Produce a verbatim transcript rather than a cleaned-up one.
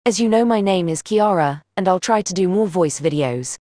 As you know, my name is Kiara, and I'll try to do more voice videos.